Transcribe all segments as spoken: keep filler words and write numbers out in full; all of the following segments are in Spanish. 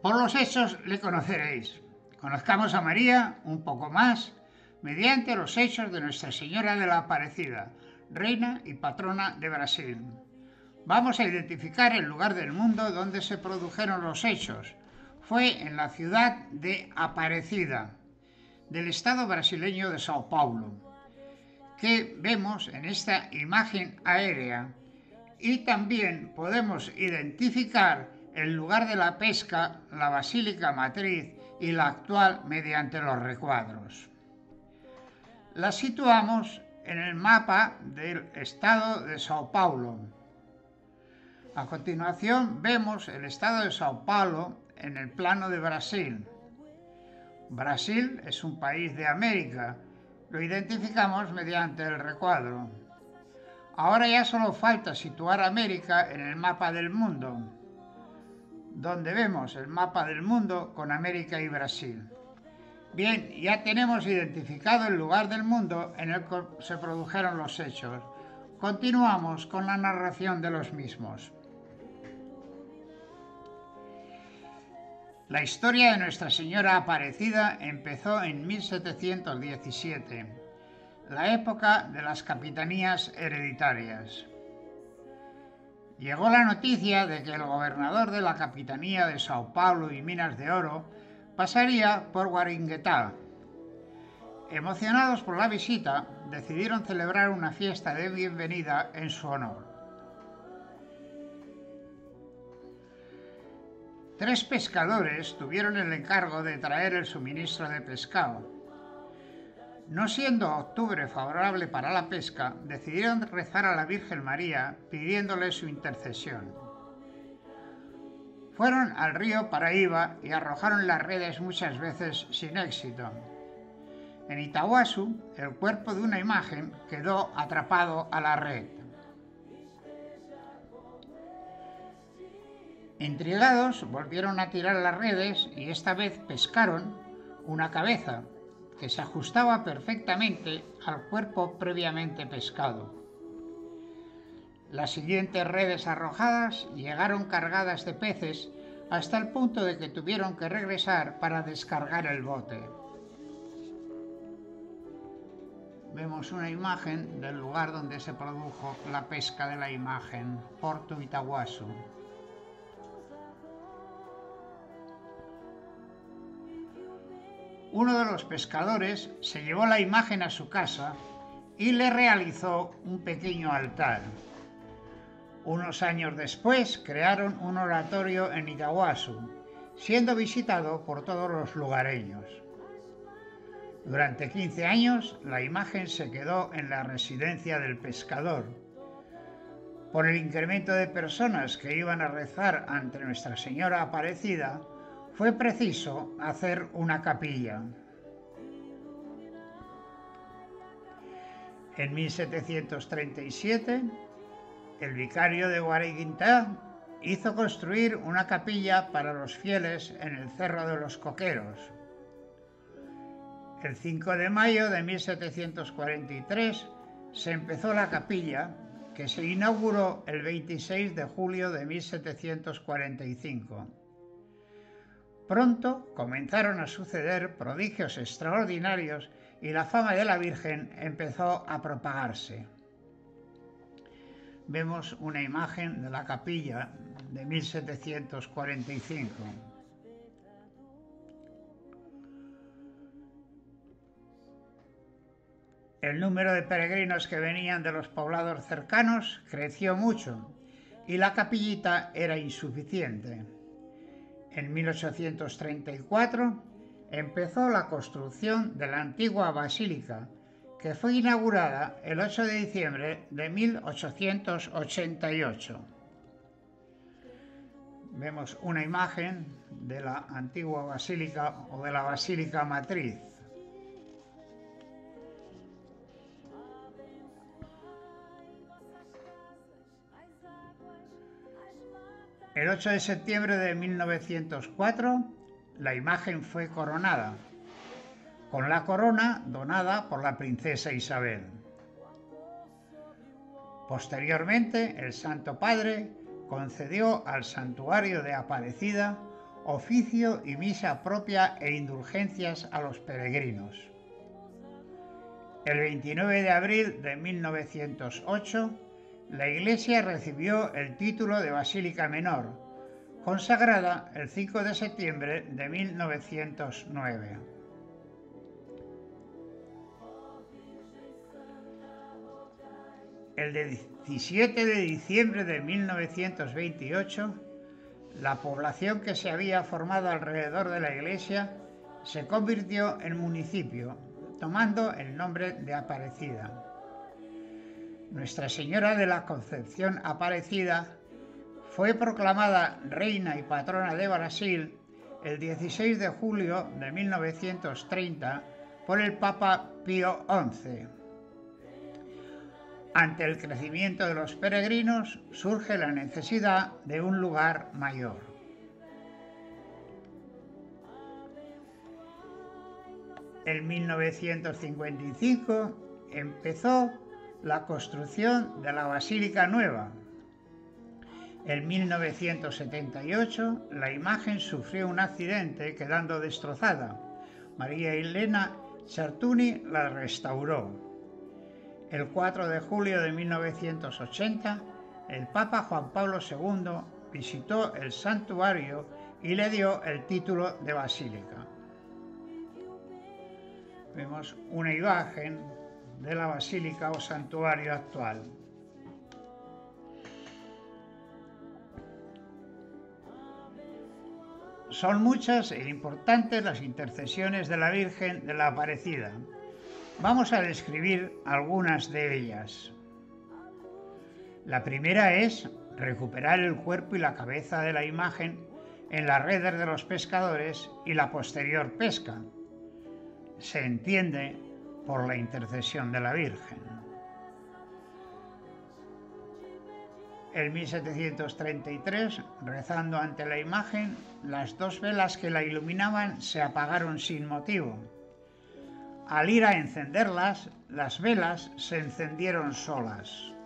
Por los hechos le conoceréis. Conozcamos a María un poco más mediante los hechos de Nuestra Señora de la Aparecida, reina y patrona de Brasil. Vamos a identificar el lugar del mundo donde se produjeron los hechos. Fue en la ciudad de Aparecida, del estado brasileño de Sao Paulo, que vemos en esta imagen aérea, y también podemos identificar el lugar de la pesca, la Basílica Matriz y la actual mediante los recuadros. La situamos en el mapa del estado de Sao Paulo. A continuación vemos el estado de Sao Paulo en el plano de Brasil. Brasil es un país de América, lo identificamos mediante el recuadro. Ahora ya solo falta situar América en el mapa del mundo, donde vemos el mapa del mundo con América y Brasil. Bien, ya tenemos identificado el lugar del mundo en el que se produjeron los hechos. Continuamos con la narración de los mismos. La historia de Nuestra Señora Aparecida empezó en mil setecientos diecisiete, la época de las capitanías hereditarias. Llegó la noticia de que el gobernador de la capitanía de Sao Paulo y Minas de Oro pasaría por Guaratinguetá. Emocionados por la visita, decidieron celebrar una fiesta de bienvenida en su honor. Tres pescadores tuvieron el encargo de traer el suministro de pescado. No siendo octubre favorable para la pesca, decidieron rezar a la Virgen María pidiéndole su intercesión. Fueron al río Paraíba y arrojaron las redes muchas veces sin éxito. En Itaguazú, el cuerpo de una imagen quedó atrapado a la red. Intrigados, volvieron a tirar las redes y esta vez pescaron una cabeza que se ajustaba perfectamente al cuerpo previamente pescado. Las siguientes redes arrojadas llegaron cargadas de peces hasta el punto de que tuvieron que regresar para descargar el bote. Vemos una imagen del lugar donde se produjo la pesca de la imagen, Porto Itaguazú. Uno de los pescadores se llevó la imagen a su casa y le realizó un pequeño altar. Unos años después crearon un oratorio en Itaguazú, siendo visitado por todos los lugareños. Durante quince años la imagen se quedó en la residencia del pescador. Por el incremento de personas que iban a rezar ante Nuestra Señora Aparecida, fue preciso hacer una capilla. En mil setecientos treinta y siete, el vicario de Guaratinguetá hizo construir una capilla para los fieles en el Cerro de los Coqueros. El cinco de mayo de mil setecientos cuarenta y tres se empezó la capilla, que se inauguró el veintiséis de julio de mil setecientos cuarenta y cinco. Pronto comenzaron a suceder prodigios extraordinarios y la fama de la Virgen empezó a propagarse. Vemos una imagen de la capilla de mil setecientos cuarenta y cinco. El número de peregrinos que venían de los poblados cercanos creció mucho y la capillita era insuficiente. En mil ochocientos treinta y cuatro empezó la construcción de la antigua basílica, que fue inaugurada el ocho de diciembre de mil ochocientos ochenta y ocho. Vemos una imagen de la antigua basílica o de la Basílica Matriz. El ocho de septiembre de mil novecientos cuatro, la imagen fue coronada, con la corona donada por la princesa Isabel. Posteriormente, el Santo Padre concedió al santuario de Aparecida oficio y misa propia e indulgencias a los peregrinos. El veintinueve de abril de mil novecientos ocho, la Iglesia recibió el título de Basílica Menor, consagrada el cinco de septiembre de mil novecientos nueve. El diecisiete de diciembre de mil novecientos veintiocho, la población que se había formado alrededor de la iglesia se convirtió en municipio, tomando el nombre de Aparecida. Nuestra Señora de la Concepción Aparecida fue proclamada reina y patrona de Brasil el dieciséis de julio de mil novecientos treinta por el Papa Pío once. Ante el crecimiento de los peregrinos surge la necesidad de un lugar mayor. En mil novecientos cincuenta y cinco empezó la construcción de la Basílica Nueva. En mil novecientos setenta y ocho la imagen sufrió un accidente quedando destrozada. María Elena Certuni la restauró. El cuatro de julio de mil novecientos ochenta, el Papa Juan Pablo segundo visitó el santuario y le dio el título de basílica. Vemos una imagen de la basílica o santuario actual. Son muchas e importantes las intercesiones de la Virgen de la Aparecida. Vamos a describir algunas de ellas. La primera es recuperar el cuerpo y la cabeza de la imagen en las redes de los pescadores y la posterior pesca. Se entiende por la intercesión de la Virgen. En mil setecientos treinta y tres, rezando ante la imagen, las dos velas que la iluminaban se apagaron sin motivo. Al ir a encenderlas, las velas se encendieron solas.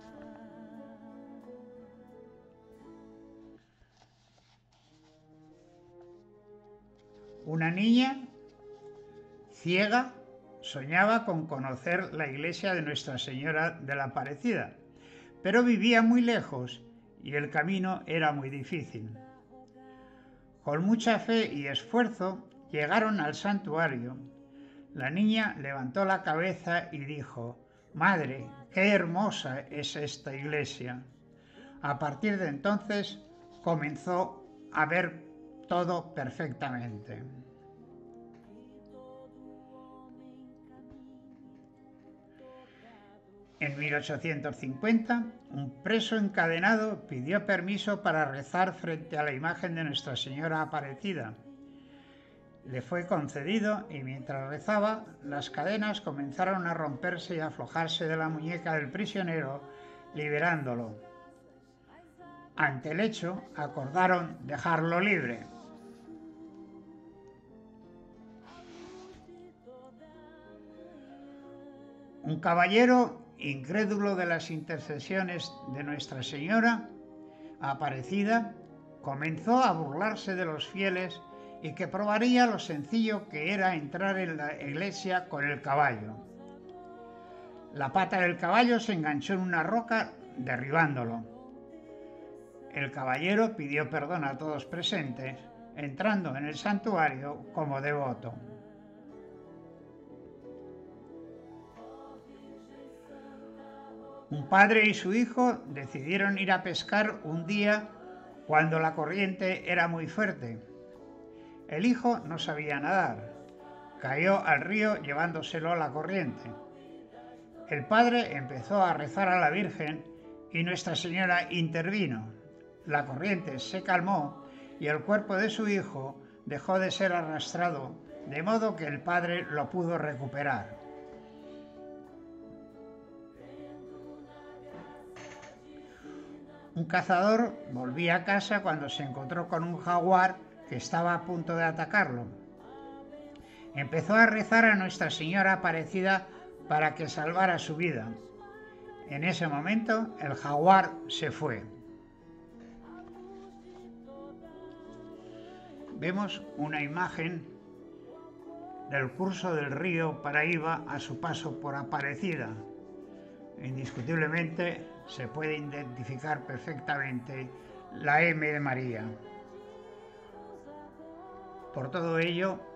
Una niña ciega soñaba con conocer la iglesia de Nuestra Señora de la Aparecida, pero vivía muy lejos y el camino era muy difícil. Con mucha fe y esfuerzo llegaron al santuario. La niña levantó la cabeza y dijo: «Madre, qué hermosa es esta iglesia». A partir de entonces comenzó a ver todo perfectamente. En mil ochocientos cincuenta, un preso encadenado pidió permiso para rezar frente a la imagen de Nuestra Señora Aparecida. Le fue concedido y mientras rezaba, las cadenas comenzaron a romperse y a aflojarse de la muñeca del prisionero, liberándolo. Ante el hecho, acordaron dejarlo libre. Un caballero, incrédulo de las intercesiones de Nuestra Señora Aparecida, comenzó a burlarse de los fieles y que probaría lo sencillo que era entrar en la iglesia con el caballo. La pata del caballo se enganchó en una roca, derribándolo. El caballero pidió perdón a todos presentes, entrando en el santuario como devoto. Un padre y su hijo decidieron ir a pescar un día cuando la corriente era muy fuerte. El hijo no sabía nadar. Cayó al río llevándoselo la corriente. El padre empezó a rezar a la Virgen y Nuestra Señora intervino. La corriente se calmó y el cuerpo de su hijo dejó de ser arrastrado, de modo que el padre lo pudo recuperar. Un cazador volvía a casa cuando se encontró con un jaguar que estaba a punto de atacarlo. Empezó a rezar a Nuestra Señora Aparecida para que salvara su vida. En ese momento, el jaguar se fue. vemos una imagen del curso del río Paraíba a su paso por Aparecida. Indiscutiblemente se puede identificar perfectamente la M de María. Por todo ello,